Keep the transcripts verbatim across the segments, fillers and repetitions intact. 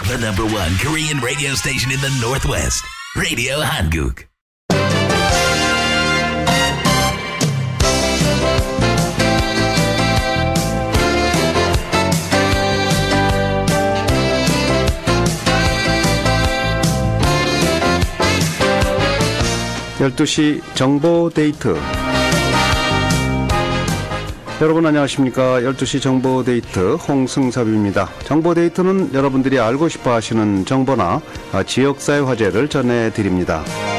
The number one Korean radio station in the Northwest. Radio Hanguk. 열두 시 정보 데이트. 여러분 안녕하십니까. 열두 시 정보 데이트 홍승섭입니다. 정보 데이트는 여러분들이 알고 싶어 하시는 정보나 지역사회 화제를 전해드립니다.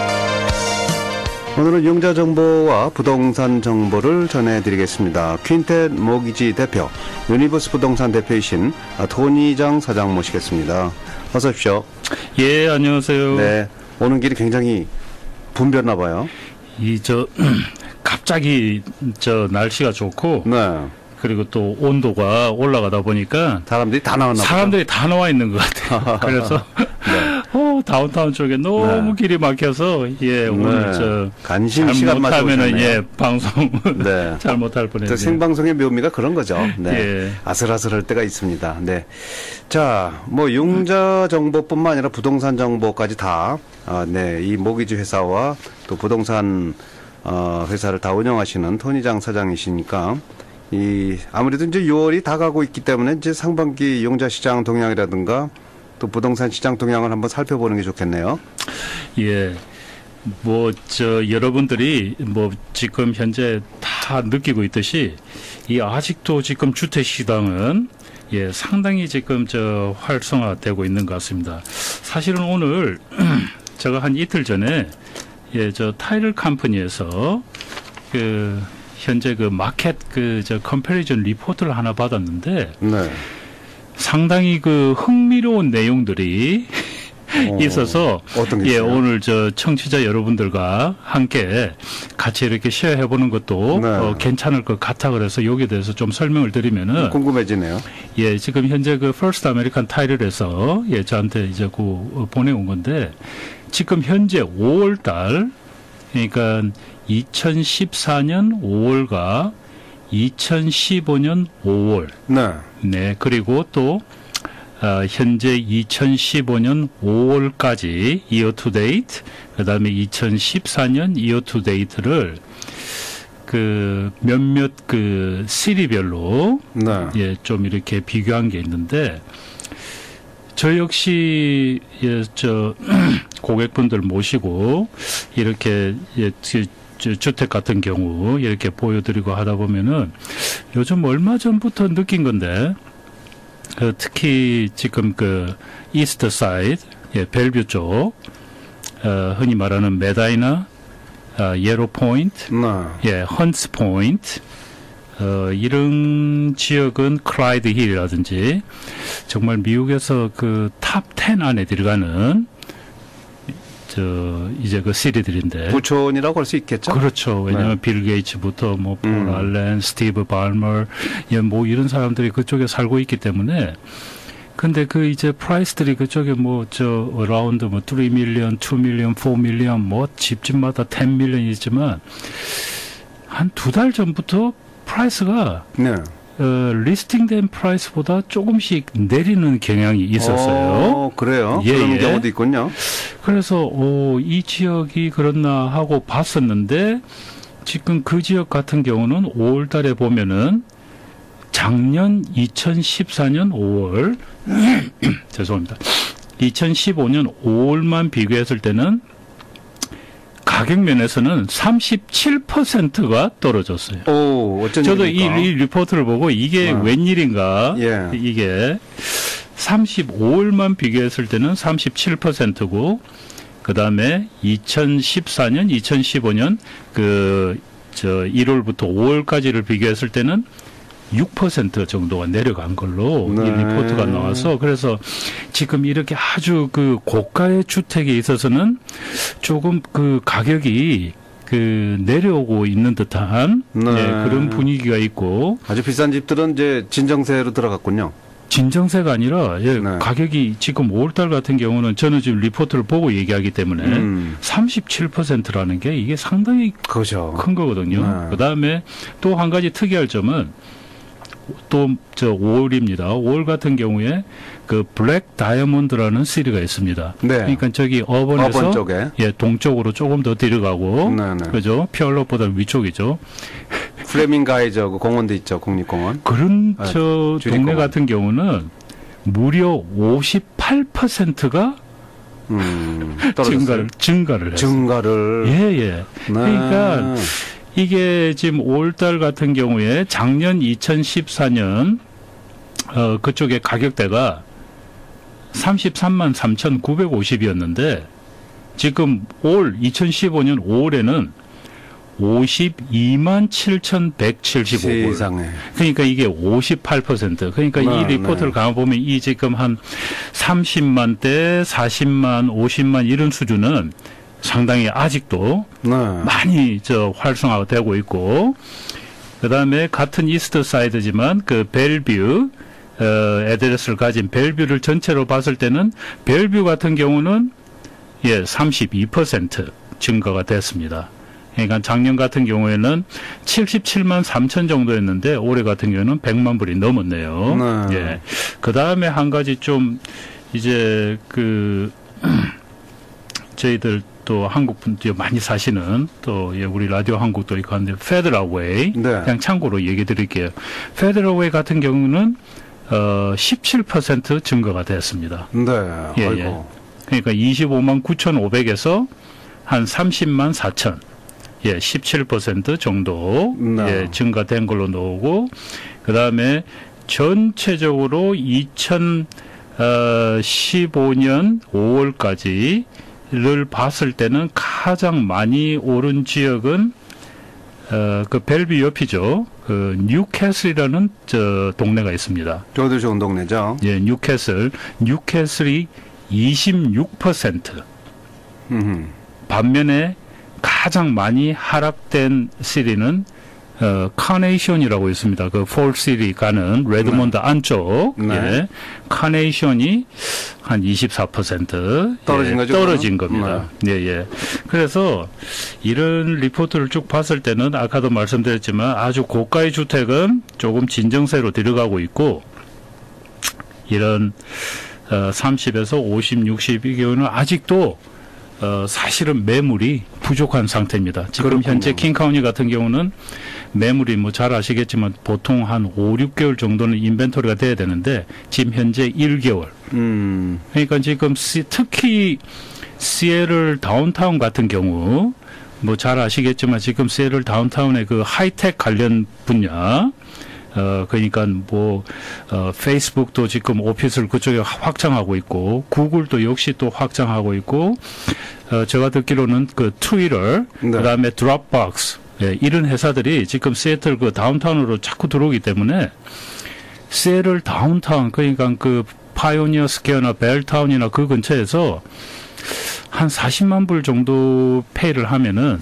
오늘은 융자 정보와 부동산 정보를 전해드리겠습니다. 퀸텟 모기지 대표, 유니버스 부동산 대표이신 토니장 사장 모시겠습니다. 어서 오십시오. 예, 안녕하세요. 네, 오는 길이 굉장히 붐볐나 봐요. 이 저 갑자기 저 날씨가 좋고, 네. 그리고 또 온도가 올라가다 보니까 사람들이 다 나왔나 봐요. 사람들이 다 나와 있는 것 같아요. 그래서 네. 어, 다운타운 쪽에 너무 네. 길이 막혀서 예 오늘 네. 저 간신 시간 못하면은 예 방송 네. 잘 못할 뻔했네요. 생방송의 묘미가 그런 거죠. 네. 예. 아슬아슬할 때가 있습니다. 네. 자, 뭐 융자 정보뿐만 아니라 부동산 정보까지 다 아, 네, 이 모기지 회사와 또 부동산 어, 회사를 다 운영하시는 토니장 사장이시니까 이 아무래도 이제 유월이 다가고 있기 때문에 이제 상반기 융자 시장 동향이라든가 또 부동산 시장 동향을 한번 살펴보는 게 좋겠네요. 예. 뭐 저 여러분들이 뭐 지금 현재 다 느끼고 있듯이 이 아직도 지금 주택 시장은 예, 상당히 지금 저 활성화되고 있는 것 같습니다. 사실은 오늘 제가 한 이틀 전에 예, 저 타이틀 컴퍼니에서 그 현재 그 마켓 그 저 컴패리전 리포트를 하나 받았는데 네. 상당히 그 흥미로운 내용들이 어, 있어서 예, 오늘 저 청취자 여러분들과 함께 같이 이렇게 쉐어해 보는 것도 네. 어, 괜찮을 것 같아 그래서 여기에 대해서 좀 설명을 드리면은 궁금해지네요. 예, 지금 현재 그 퍼스트 아메리칸 타이틀에서 예, 저한테 이제 그 어, 보내온 건데 지금 현재 오월 달 그러니까 이천십사 년 오월과 이천십오 년 오월 네. 네, 그리고 또 어, 현재 이천십오 년 오월까지 year to date, 그다음에 이천십사 년 year to date를 그 몇몇 그 시리별로 네. 예, 좀 이렇게 비교한 게 있는데 저 역시 예, 저 고객분들 모시고 이렇게 예, 주택 같은 경우 이렇게 보여드리고 하다 보면은 요즘 얼마 전부터 느낀 건데 그 특히 지금 그 이스트 사이드 예, 벨뷰 쪽 어, 흔히 말하는 메다이나 어, 예로 포인트 네. 예, 헌스 포인트 어, 이런 지역은 클라이드 힐이라든지 정말 미국에서 그 탑 텐 안에 들어가는 저 이제 그 시리들인데 부촌이라고 할 수 있겠죠. 그렇죠. 왜냐하면 네. 빌 게이츠부터 뭐 폴 음. 알렌, 스티브 발머, 예, 뭐 이런 사람들이 그쪽에 살고 있기 때문에. 근데 그 이제 프라이스들이 그쪽에 뭐 저 어라운드 뭐 삼 밀리언, 이 밀리언, 사 밀리언 뭐 집집마다 십 밀리언이 있지만 한 두 달 전부터 프라이스가 네. 어, 리스팅된 프라이스보다 조금씩 내리는 경향이 있었어요. 오, 그래요? 예, 그런 예. 경우도 있군요. 그래서 오, 이 지역이 그렇나 하고 봤었는데 지금 그 지역 같은 경우는 오월 달에 보면은 작년 이천십사 년 오월 죄송합니다. 이천십오 년 오월만 비교했을 때는 가격 면에서는 삼십칠 퍼센트가 떨어졌어요. 오, 어쩐 저도 이, 일입니까? 이 리포트를 보고 이게 아. 웬일인가? 예. 이게 삼십오월만 비교했을 때는 삼십칠 퍼센트고 그다음에 이천십사 년, 이천십오 년 그 저 일월부터 오월까지를 비교했을 때는 육 퍼센트 정도가 내려간 걸로 네. 이 리포트가 나와서 그래서 지금 이렇게 아주 그 고가의 주택에 있어서는 조금 그 가격이 그 내려오고 있는 듯한 네. 예, 그런 분위기가 있고 아주 비싼 집들은 이제 진정세로 들어갔군요. 진정세가 아니라 예, 네. 가격이 지금 오월달 같은 경우는 저는 지금 리포트를 보고 얘기하기 때문에 음. 삼십칠 퍼센트라는 게 이게 상당히 그렇죠. 큰 거거든요. 네. 그다음에 또 한 가지 특이할 점은 또 저 오월입니다. 오월 같은 경우에 그 블랙 다이아몬드라는 시리가 있습니다. 네. 그러니까 저기 어번에서 어번 쪽에. 예, 동쪽으로 조금 더 들어가고 네, 네. 그죠? 피얼럿보다 위쪽이죠. 플레밍가이저 그 공원도 있죠. 국립공원. 그런 아, 저 주립공원. 동네 같은 경우는 무려 오십팔 퍼센트가 음, 증가를 증가를 했어요. 증가를. 예, 예. 네. 그러니까 이게 지금 오월달 같은 경우에 작년 이천십사 년 어, 그쪽에 가격대가 삼십삼만 삼천구백오십이었는데 지금 올 이천십오 년 오월에는 오십이만 칠천백칠십오 불. 세상에. 그러니까 이게 오십팔 퍼센트. 그러니까 네, 이 리포트를 네. 가보면 이 지금 한 삼십만 대, 사십만, 오십만 이런 수준은 상당히 아직도 네. 많이 저 활성화가 되고 있고, 그 다음에 같은 이스트 사이드지만 그 벨뷰 어, 애드레스를 가진 벨뷰를 전체로 봤을 때는 벨뷰 같은 경우는 예 삼십이 퍼센트 증가가 됐습니다. 그러니까 작년 같은 경우에는 칠십칠만 삼천 정도였는데 올해 같은 경우는 백만 불이 넘었네요. 네. 예. 그 다음에 한 가지 좀 이제 그 저희들 또 한국 분들이 많이 사시는 또 예, 우리 라디오 한국도 있고 하는데 페더러웨이 네. 그냥 참고로 얘기 드릴게요. 페더러웨이 같은 경우는 어 십칠 퍼센트 증가가 됐습니다. 네. 예, 아이고. 예. 그러니까 이십오만 구천오백에서 한 삼십만 사천. 예, 십칠 퍼센트 정도 네. 예, 증가된 걸로 나오고 그다음에 전체적으로 이천십오 년 오월까지를 봤을 때는 가장 많이 오른 지역은 어, 그 벨뷰 옆이죠. 그 뉴캐슬이라는 저 동네가 있습니다. 저도 좋은 동네죠. 예, 뉴캐슬. 뉴캐슬이 이십육 퍼센트. 음. 반면에 가장 많이 하락된 시리는 어, 카네이션이라고 있습니다. 그 폴시리 가는 레드몬드 안쪽 네. 예, 카네이션이 한 이십사 퍼센트 떨어진 예, 거죠, 떨어진 그러면? 겁니다. 예, 예. 그래서 이런 리포트를 쭉 봤을 때는 아까도 말씀드렸지만 아주 고가의 주택은 조금 진정세로 들어가고 있고 이런 어, 삼십에서 오십, 육십 이 경우는 아직도 어, 사실은 매물이 부족한 상태입니다. 지금 그렇군요. 현재 킹카운티 같은 경우는 매물이 뭐 잘 아시겠지만 보통 한 오, 육 개월 정도는 인벤토리가 돼야 되는데 지금 현재 일 개월. 음. 그러니까 지금 시, 특히 시애틀 다운타운 같은 경우 뭐 잘 아시겠지만 지금 시애틀 다운타운의 그 하이텍 관련 분야 어, 그러니까 뭐, 어, 페이스북도 지금 오피스를 그쪽에 확장하고 있고, 구글도 역시 또 확장하고 있고, 어, 제가 듣기로는 그 트위터, 네. 그 다음에 드롭박스, 예, 이런 회사들이 지금 시애틀 그 다운타운으로 자꾸 들어오기 때문에, 시애틀 다운타운, 그러니까 그 파이오니어 스퀘어나 벨타운이나 그 근처에서 한 사십만 불 정도 페이를 하면은,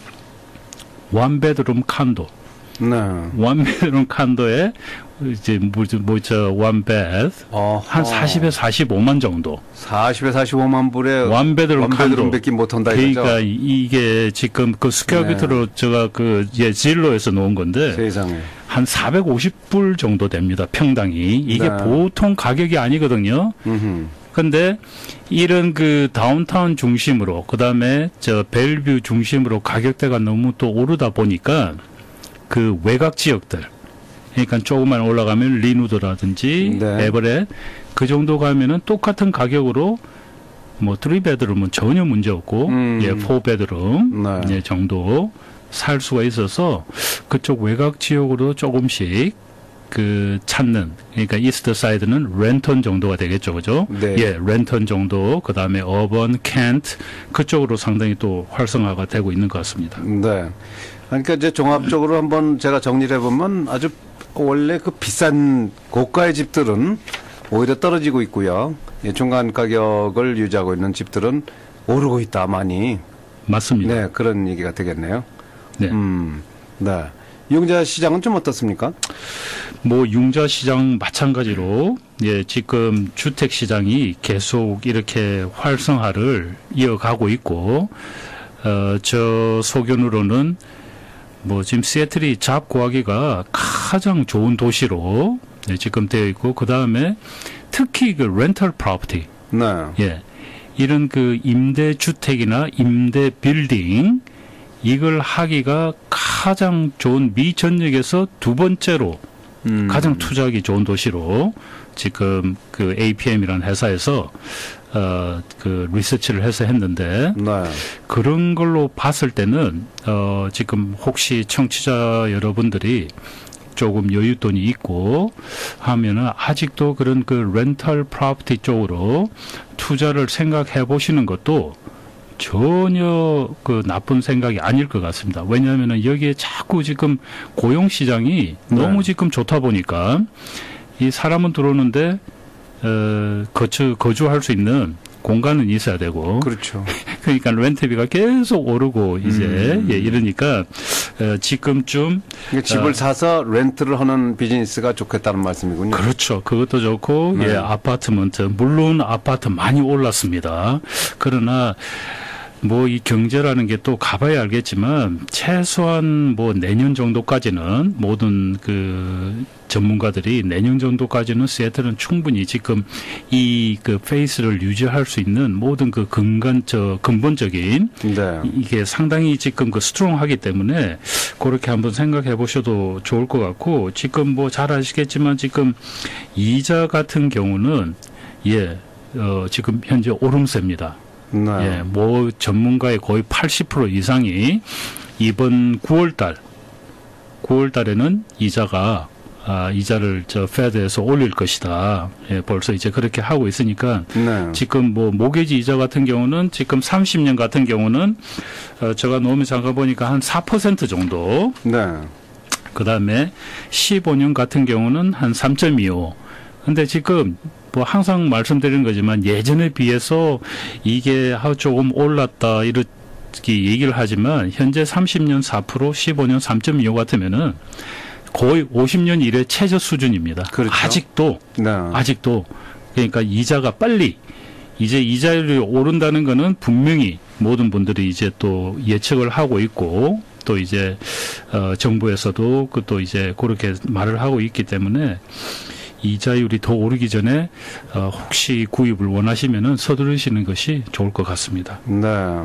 원베드룸 칸도, 네. 원베드룸 칸도에 이제 뭐저 원베드 한 사십에 사십오만 정도. 사십에 사십오만 불에 원베드룸 칸도. 뺏기 못한다 이거죠. 그러니까 이게 지금 그 스퀘어미터로 네. 제가 그 예, 진로에서 놓은 건데 세상에. 한 사백오십 불 정도 됩니다. 평당이. 이게 네. 보통 가격이 아니거든요. 음흠. 근데 이런 그 다운타운 중심으로 그다음에 저 벨뷰 중심으로 가격대가 너무 또 오르다 보니까 그 외곽 지역들, 그러니까 조금만 올라가면 리누드라든지 네. 에버렛 그 정도 가면은 똑같은 가격으로 뭐 쓰리 베드룸은 전혀 문제 없고 음. 예, 사 베드룸 네. 예, 정도 살 수가 있어서 그쪽 외곽 지역으로 조금씩 그 찾는 그러니까 이스트 사이드는 랜턴 정도가 되겠죠, 그죠? 네. 예, 랜턴 정도 그다음에 어번, 켄트 그쪽으로 상당히 또 활성화가 되고 있는 것 같습니다. 네. 그러니까 이제 종합적으로 한번 제가 정리를 해보면 아주 원래 그 비싼 고가의 집들은 오히려 떨어지고 있고요. 예, 중간 가격을 유지하고 있는 집들은 오르고 있다 많이. 맞습니다. 네, 그런 얘기가 되겠네요. 네. 음, 네. 융자 시장은 좀 어떻습니까? 뭐 융자 시장 마찬가지로 예, 지금 주택 시장이 계속 이렇게 활성화를 이어가고 있고 어, 저 소견으로는 뭐 지금 시애틀이 잡 구하기가 가장 좋은 도시로 네, 지금 되어 있고 그 다음에 특히 그 렌털 프로퍼티, 네. 예, 이런 그 임대 주택이나 임대 빌딩 이걸 하기가 가장 좋은 미 전역에서 두 번째로 음. 가장 투자하기 좋은 도시로 지금 그 에이피엠이라는 회사에서 어, 그 리서치를 해서 했는데 네. 그런 걸로 봤을 때는 어, 지금 혹시 청취자 여러분들이 조금 여윳돈이 있고 하면은 아직도 그런 그 렌털 프로퍼티 쪽으로 투자를 생각해 보시는 것도 전혀 그 나쁜 생각이 아닐 것 같습니다. 왜냐하면은 여기에 자꾸 지금 고용 시장이 네. 너무 지금 좋다 보니까 이 사람은 들어오는데 어, 거주 거주할 수 있는 공간은 있어야 되고 그렇죠. 그러니까 렌트비가 계속 오르고 이제 음. 예, 이러니까 어, 지금쯤 그러니까 집을 어, 사서 렌트를 하는 비즈니스가 좋겠다는 말씀이군요. 그렇죠. 그것도 좋고 네. 예, 아파트먼트 물론 아파트 많이 올랐습니다. 그러나 뭐 이 경제라는 게 또 가봐야 알겠지만 최소한 뭐 내년 정도까지는 모든 그 전문가들이 내년 정도까지는 시애틀은 충분히 지금 이 그 페이스를 유지할 수 있는 모든 그 근간 저 근본적인 네. 이게 상당히 지금 그 스트롱하기 때문에 그렇게 한번 생각해 보셔도 좋을 것 같고 지금 뭐 잘 아시겠지만 지금 이자 같은 경우는 예, 어, 지금 현재 오름세입니다. 네. 예, 뭐 전문가의 거의 팔십 퍼센트 이상이 이번 구월 달, 구월 달에는 이자가 아, 이자를 저 페드에서 올릴 것이다. 예, 벌써 이제 그렇게 하고 있으니까 네. 지금 뭐 모기지 이자 같은 경우는 지금 삼십 년 같은 경우는 어, 제가 노무 잠깐 보니까 한 사 퍼센트 정도. 네. 그 다음에 십오 년 같은 경우는 한 삼 점 이오. 근데 지금 뭐 항상 말씀드리는 거지만 예전에 비해서 이게 조금 올랐다 이렇게 얘기를 하지만 현재 삼십 년 사 퍼센트, 십오 년 삼 점 이오 같으면은 거의 오십 년 이래 최저 수준입니다. 그렇죠. 아직도 네. 아직도 그러니까 이자가 빨리 이제 이자율이 오른다는 거는 분명히 모든 분들이 이제 또 예측을 하고 있고 또 이제 어 정부에서도 그 또 이제 그렇게 말을 하고 있기 때문에 이자율이 더 오르기 전에 어 혹시 구입을 원하시면은 서두르시는 것이 좋을 것 같습니다. 네.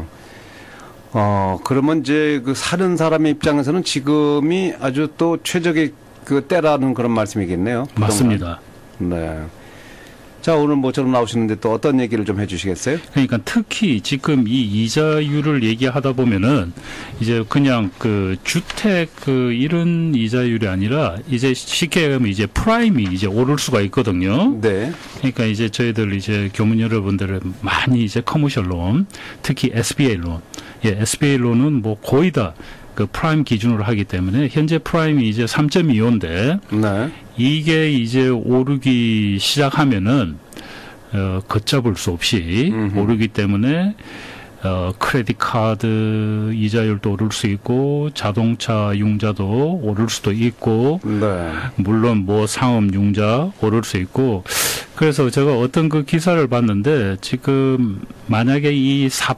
어, 그러면 이제 그 사는 사람의 입장에서는 지금이 아주 또 최적의 그 때라는 그런 말씀이겠네요. 부동산. 맞습니다. 네. 자, 오늘 모처럼 나오시는데 또 어떤 얘기를 좀 해주시겠어요? 그러니까 특히 지금 이 이자율을 얘기하다 보면은 이제 그냥 그 주택 그 이런 이자율이 아니라 이제 쉽게 얘기하면 이제 프라임이 이제 오를 수가 있거든요. 네. 그러니까 이제 저희들 이제 교문 여러분들은 많이 이제 커머셜 론, 특히 에스비에이 론, 예, 에스비에이 론은 뭐 거의 다 그 프라임 기준으로 하기 때문에 현재 프라임이 이제 삼 점 이오인데 네. 이게 이제 오르기 시작하면은 어, 걷잡을 수 없이 음흠. 오르기 때문에 어, 크레딧 카드 이자율도 오를 수 있고 자동차 융자도 오를 수도 있고 네. 물론 뭐 상업 융자 오를 수 있고 그래서 제가 어떤 그 기사를 봤는데 지금 만약에 이 사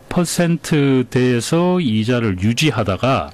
퍼센트대에서 이자를 유지하다가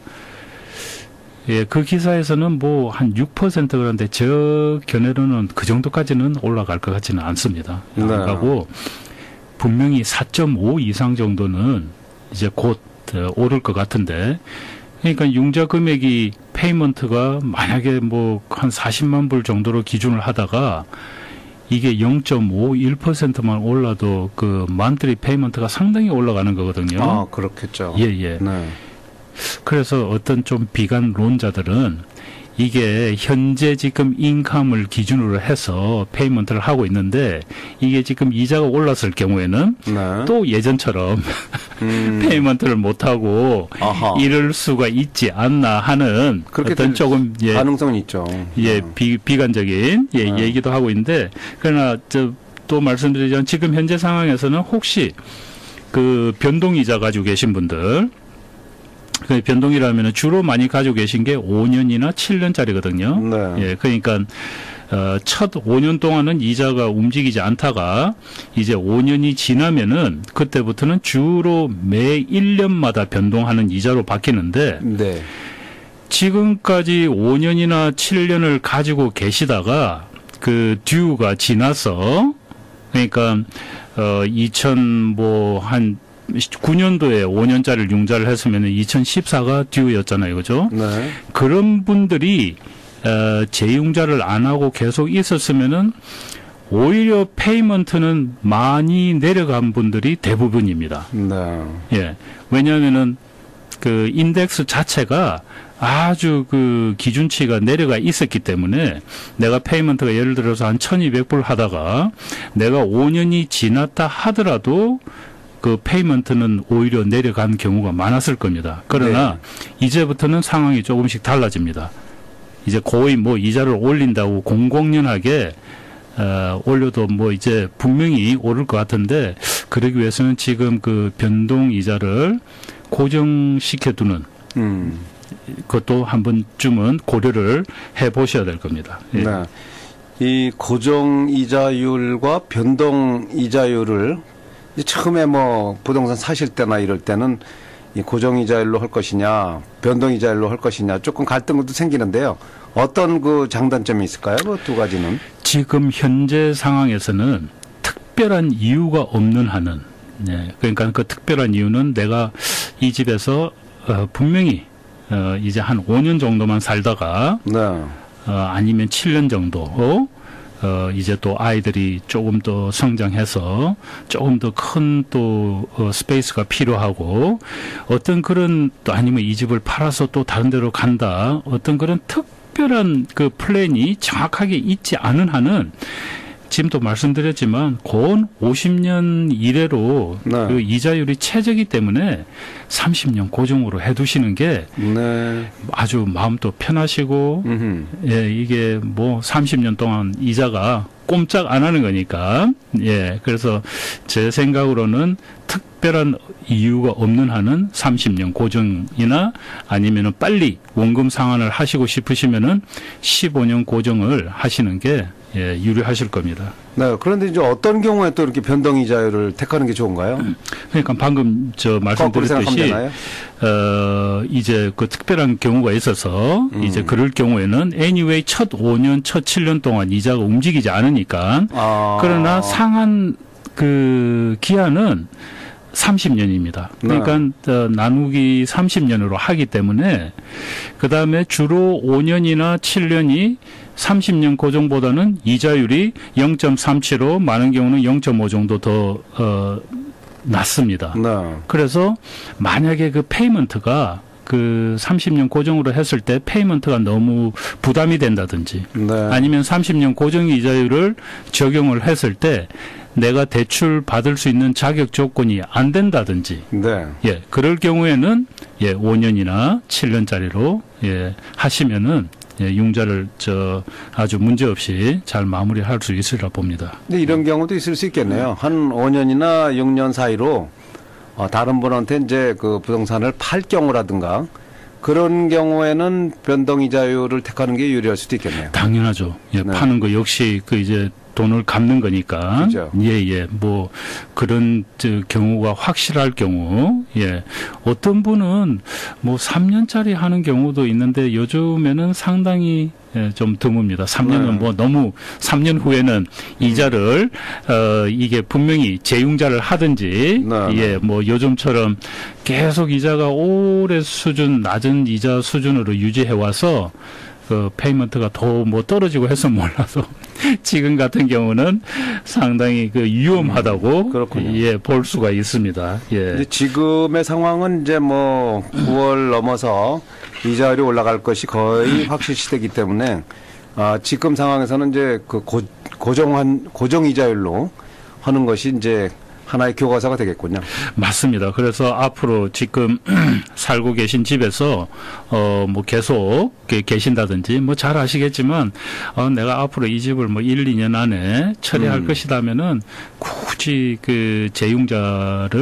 예, 그 기사에서는 뭐 한 육 퍼센트 그런데 저 견해로는 그 정도까지는 올라갈 것 같지는 않습니다. 안 네. 가고 분명히 사 점 오 이상 정도는 이제 곧 어, 오를 것 같은데 그러니까 융자 금액이 페이먼트가 만약에 뭐 한 사십만 불 정도로 기준을 하다가 이게 영 점 오일 퍼센트만 올라도 그 만트리 페이먼트가 상당히 올라가는 거거든요. 아, 그렇겠죠. 예, 예. 네. 그래서 어떤 좀 비관론자들은 이게 현재 지금 인컴을 기준으로 해서 페이먼트를 하고 있는데 이게 지금 이자가 올랐을 경우에는 네. 또 예전처럼 음. 페이먼트를 못하고 아하. 이럴 수가 있지 않나 하는 그렇게 어떤 될 조금 예, 가능성은 있죠. 예, 네. 비, 비관적인 예, 네. 얘기도 하고 있는데 그러나 저, 또 말씀드리자면 지금 현재 상황에서는 혹시 그 변동이자 가지고 계신 분들 그 변동이라면 주로 많이 가지고 계신 게 오 년이나 칠 년짜리거든요. 네. 예, 그러니까 어, 첫 오 년 동안은 이자가 움직이지 않다가 이제 오 년이 지나면은 그때부터는 주로 매 일 년마다 변동하는 이자로 바뀌는데 네. 지금까지 오 년이나 칠 년을 가지고 계시다가 그 듀가 지나서 그러니까 어 이천 뭐 한 구 년도에 오 년짜리를 융자를 했으면 이천십사가 듀였잖아요. 그죠? 네. 그런 분들이 어 재융자를 안 하고 계속 있었으면은 오히려 페이먼트는 많이 내려간 분들이 대부분입니다. 네. 예. 왜냐하면은 그 인덱스 자체가 아주 그 기준치가 내려가 있었기 때문에 내가 페이먼트가 예를 들어서 한 천이백 불 하다가 내가 오 년이 지났다 하더라도 그 페이먼트는 오히려 내려간 경우가 많았을 겁니다. 그러나 네. 이제부터는 상황이 조금씩 달라집니다. 이제 거의 뭐 이자를 올린다고 공공연하게 어, 올려도 뭐 이제 분명히 오를 것 같은데 그러기 위해서는 지금 그 변동 이자를 고정시켜두는 음. 그것도 한 번쯤은 고려를 해보셔야 될 겁니다. 예. 네. 이 고정 이자율과 변동 이자율을 처음에 뭐 부동산 사실 때나 이럴 때는 이 고정 이자율로 할 것이냐, 변동 이자율로 할 것이냐 조금 갈등도 생기는데요. 어떤 그 장단점이 있을까요? 그 두 가지는? 지금 현재 상황에서는 특별한 이유가 없는 한은, 네. 그러니까 그 특별한 이유는 내가 이 집에서 어, 분명히 어, 이제 한 오 년 정도만 살다가 네. 어, 아니면 칠 년 정도 어, 어, 이제 또 아이들이 조금 더 성장해서 조금 더 큰 또 어, 스페이스가 필요하고 어떤 그런 또 아니면 이 집을 팔아서 또 다른 데로 간다 어떤 그런 특별한 그 플랜이 정확하게 있지 않은 한은 지금도 말씀드렸지만 곧 오십 년 이래로 네. 그 이자율이 최저이기 때문에 삼십 년 고정으로 해두시는 게 네. 아주 마음도 편하시고 음흠. 예 이게 뭐 삼십 년 동안 이자가 꼼짝 안 하는 거니까 예 그래서 제 생각으로는 특별한 이유가 없는 한은 삼십 년 고정이나 아니면은 빨리 원금 상환을 하시고 싶으시면은 십오 년 고정을 하시는 게 예, 유리하실 겁니다. 네. 그런데 이제 어떤 경우에 또 이렇게 변동 이자율을 택하는 게 좋은가요? 그러니까 방금 저 말씀드렸듯이 어, 이제 그 특별한 경우가 있어서 음. 이제 그럴 경우에는 anyway 첫 오 년, 첫 칠 년 동안 이자가 움직이지 않으니까 아. 그러나 상한 그 기한은 삼십 년입니다. 그러니까 네. 어, 나누기 삼십 년으로 하기 때문에 그 다음에 주로 오 년이나 칠 년이 삼십 년 고정보다는 이자율이 영 점 삼칠오 많은 경우는 영 점 오 정도 더 어, 낮습니다. 네. 그래서 만약에 그 페이먼트가 그 삼십 년 고정으로 했을 때 페이먼트가 너무 부담이 된다든지 네. 아니면 삼십 년 고정 이자율을 적용을 했을 때 내가 대출 받을 수 있는 자격 조건이 안 된다든지 네. 예 그럴 경우에는 예 오 년이나 칠 년짜리로 예 하시면은 예, 융자를 저 아주 문제 없이 잘 마무리할 수 있으리라 봅니다. 근데 이런 경우도 있을 수 있겠네요. 한 오 년이나 육 년 사이로 어, 다른 분한테 이제 그 부동산을 팔 경우라든가 그런 경우에는 변동 이자율을 택하는 게 유리할 수도 있겠네요. 당연하죠. 예, 네. 파는 거 역시 그 이제 돈을 갚는 거니까. 그죠. 예, 예. 뭐 그런 저 경우가 확실할 경우. 예. 어떤 분은 뭐 삼 년짜리 하는 경우도 있는데 요즘에는 상당히 예, 좀 드뭅니다. 삼 년은 네. 뭐 너무 삼 년 후에는 이자를 어 이게 분명히 재융자를 하든지 네, 예, 뭐 요즘처럼 계속 이자가 오래 수준 낮은 이자 수준으로 유지해 와서 그 페이먼트가 더 뭐 떨어지고 해서 몰라도 지금 같은 경우는 상당히 그 위험하다고 음, 그렇군요. 예, 볼 수가 있습니다. 예. 근데 지금의 상황은 이제 뭐 구월 넘어서 이자율이 올라갈 것이 거의 확실시되기 때문에 아, 지금 상황에서는 이제 그 고, 고정한 고정 이자율로 하는 것이 이제 하나의 교과서가 되겠군요. 맞습니다. 그래서 앞으로 지금 살고 계신 집에서 어 뭐 계속 계신다든지 뭐 잘 아시겠지만 어 내가 앞으로 이 집을 뭐 일, 이 년 안에 처리할 음. 것이라면은 굳이 그 재융자를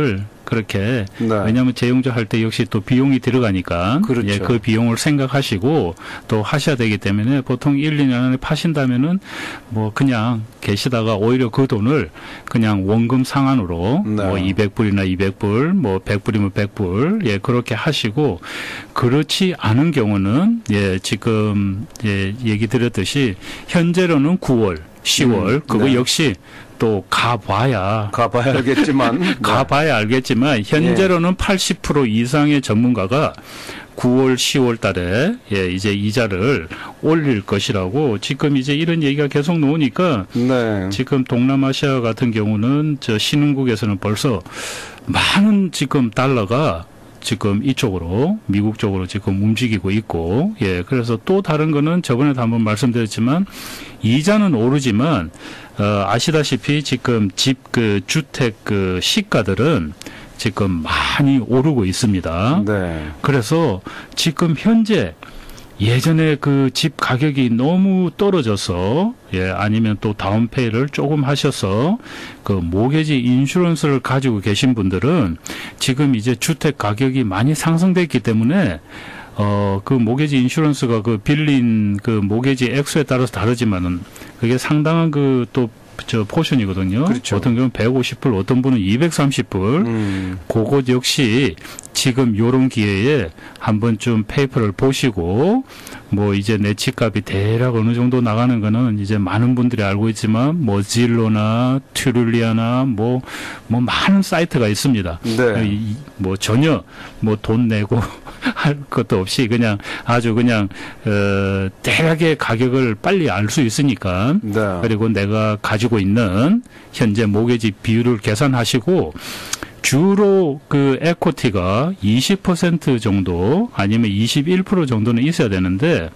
그렇게 네. 왜냐하면 재용자 할 때 역시 또 비용이 들어가니까 그렇죠. 예, 그 비용을 생각하시고 또 하셔야 되기 때문에 보통 일, 이 년 안에 파신다면은 뭐 그냥 계시다가 오히려 그 돈을 그냥 원금 상환으로 네. 뭐 이백 불이나 이백 불, 뭐 백 불이면 백 불, 예, 그렇게 하시고 그렇지 않은 경우는 예, 지금 예, 얘기 드렸듯이 현재로는 구월, 시월 음, 그거 네. 역시 또 가봐야 가봐야 알겠지만 네. 가봐야 알겠지만 현재로는 팔십 퍼센트 이상의 전문가가 구월, 시월 달에 예, 이제 이자를 올릴 것이라고 지금 이제 이런 얘기가 계속 나오니까 네. 지금 동남아시아 같은 경우는 저 신흥국에서는 벌써 많은 지금 달러가 지금 이쪽으로 미국 쪽으로 지금 움직이고 있고 예 그래서 또 다른 거는 저번에도 한번 말씀드렸지만 이자는 오르지만 어 아시다시피 지금 집 그 주택 그 시가들은 지금 많이 오르고 있습니다. 네. 그래서 지금 현재 예전에 그 집 가격이 너무 떨어져서 예 아니면 또 다운페이를 조금 하셔서 그 모게지 인슈런스를 가지고 계신 분들은 지금 이제 주택 가격이 많이 상승됐기 때문에 어 그 모게지 인슈런스가 그 빌린 그 모게지 액수에 따라서 다르지만은 그게 상당한 그 또 저 포션이거든요. 그렇죠. 어떤 경우는 백오십 불, 어떤 분은 이백삼십 불. 음. 그것 역시 지금 요런 기회에 한번 좀 페이퍼를 보시고 뭐 이제 내 집값이 대략 어느 정도 나가는 거는 이제 많은 분들이 알고 있지만 뭐 질로나 튜룰리아나 뭐 뭐 많은 사이트가 있습니다. 네. 이, 뭐 전혀 뭐 돈 내고 할 것도 없이 그냥 아주 그냥 어 대략의 가격을 빨리 알 수 있으니까 네. 그리고 내가 가지고 있는 현재 모게지 비율을 계산하시고 주로 그 에코티가 이십 퍼센트 정도 아니면 이십일 퍼센트 정도는 있어야 되는데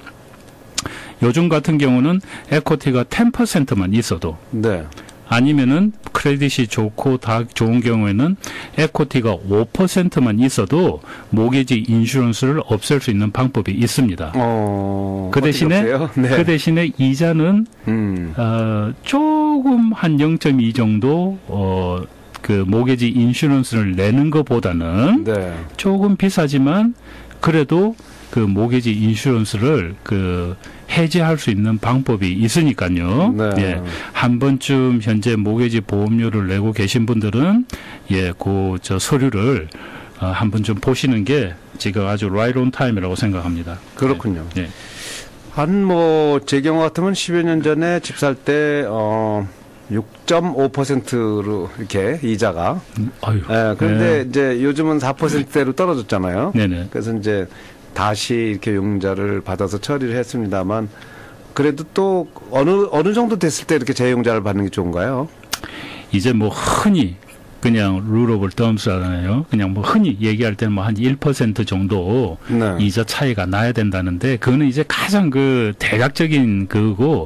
요즘 같은 경우는 에코티가 십 퍼센트만 있어도 네. 아니면은 크레딧이 좋고 다 좋은 경우에는 에코티가 오 퍼센트만 있어도 모게지 인슈런스를 없앨 수 있는 방법이 있습니다. 어. 그 대신에 네. 그 대신에 이자는 음. 어, 조금 한 영 점 이 정도 어, 그 모게지 인슈런스를 내는 것보다는 네. 조금 비싸지만 그래도 그 모게지 인슈런스를 그 해지할 수 있는 방법이 있으니까요. 네. 예. 한 번쯤 현재 모게지 보험료를 내고 계신 분들은 예, 그 저 서류를 어, 한 번 좀 보시는 게 지금 아주 right on time이라고 생각합니다. 그렇군요. 예. 예. 한 뭐 제 경우 같으면 십여 년 전에 집 살 때 어 육 점 오 퍼센트로 이렇게 이자가 음, 아유. 예, 그런데 이제 요즘은 사 퍼센트대로 떨어졌잖아요. 네네. 그래서 이제 다시 이렇게 용자를 받아서 처리를 했습니다만 그래도 또 어느 어느 정도 됐을 때 이렇게 재용자를 받는 게 좋은가요? 이제 뭐 흔히 그냥 룰 오브 덤스라잖아요. 그냥 뭐 흔히 얘기할 때는 뭐 한 일 퍼센트 정도 네. 이자 차이가 나야 된다는데 그거는 이제 가장 그 대략적인 그거고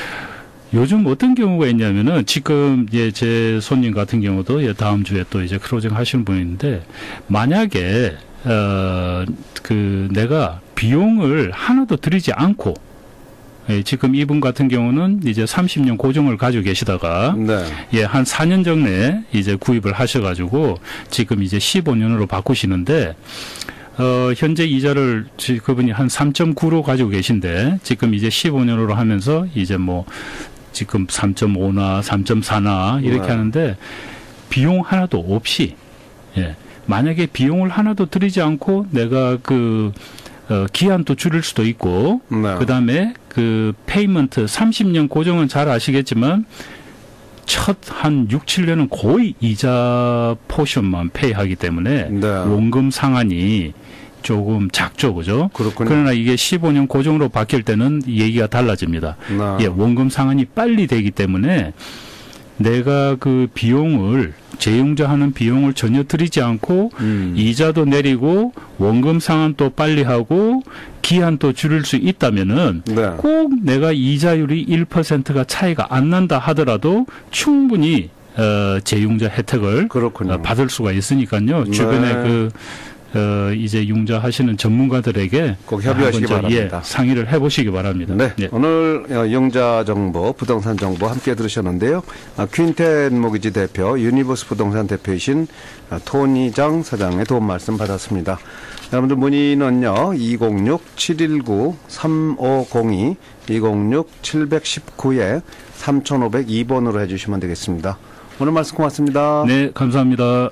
요즘 어떤 경우가 있냐면은 지금 이제 제 손님 같은 경우도 예, 다음 주에 또 이제 크로징 하시는 분이 있는데 만약에 어 그 내가 비용을 하나도 들이지 않고 예, 지금 이분 같은 경우는 이제 삼십 년 고정을 가지고 계시다가 네. 예, 한 사 년 전에 이제 구입을 하셔가지고 지금 이제 십오 년으로 바꾸시는데 어, 현재 이자를 지- 그분이 한 삼 점 구로 가지고 계신데 지금 이제 십오 년으로 하면서 이제 뭐 지금 삼 점 오나 삼 점 사나 이렇게 네. 하는데 비용 하나도 없이 예, 만약에 비용을 하나도 들이지 않고 내가 그 어, 기한도 줄일 수도 있고 네. 그다음에 그 페이먼트 삼십 년 고정은 잘 아시겠지만 첫 한 육, 칠 년은 거의 이자 포션만 페이하기 때문에 네. 원금 상환이 조금 작죠, 그죠? 그렇군요. 그러나 이게 십오 년 고정으로 바뀔 때는 얘기가 달라집니다. 네. 예, 원금 상환이 빨리 되기 때문에 내가 그 비용을 재용자 하는 비용을 전혀 들이지 않고 음. 이자도 내리고 원금 상환도 빨리 하고 기한도 줄일 수 있다면은 네. 꼭 내가 이자율이 일 퍼센트가 차이가 안 난다 하더라도 충분히 어, 재용자 혜택을 그렇군요. 어, 받을 수가 있으니까요. 네. 주변에 그 어, 이제 융자 하시는 전문가들에게 꼭 협의하시기 한번 저, 바랍니다. 예, 상의를 해보시기 바랍니다. 네, 예. 오늘 어, 융자 정보, 부동산 정보 함께 들으셨는데요. 아, 퀸텐 모기지 대표, 유니버스 부동산 대표이신 아, 토니장 사장의 도움 말씀 받았습니다. 여러분들 문의는요, 이공육 칠일구 삼오공이, 이공육 칠일구 삼오공이 번으로 해주시면 되겠습니다. 오늘 말씀 고맙습니다. 네, 감사합니다.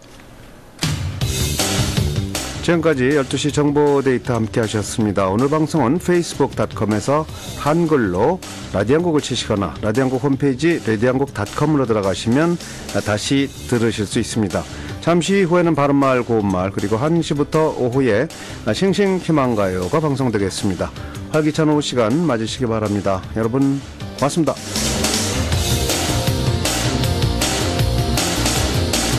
지금까지 열두 시 정보데이터 함께 하셨습니다. 오늘 방송은 페이스북 닷컴에서 한글로 라디안국을 치시거나 라디안국 홈페이지 라디안국 닷컴으로 들어가시면 다시 들으실 수 있습니다. 잠시 후에는 바른말 고운말 그리고 한 시부터 오후에 싱싱희망가요가 방송되겠습니다. 활기찬 오후 시간 맞으시기 바랍니다. 여러분 고맙습니다.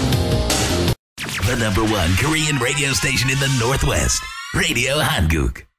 The number one Korean radio station in the Northwest, Radio Hanguk.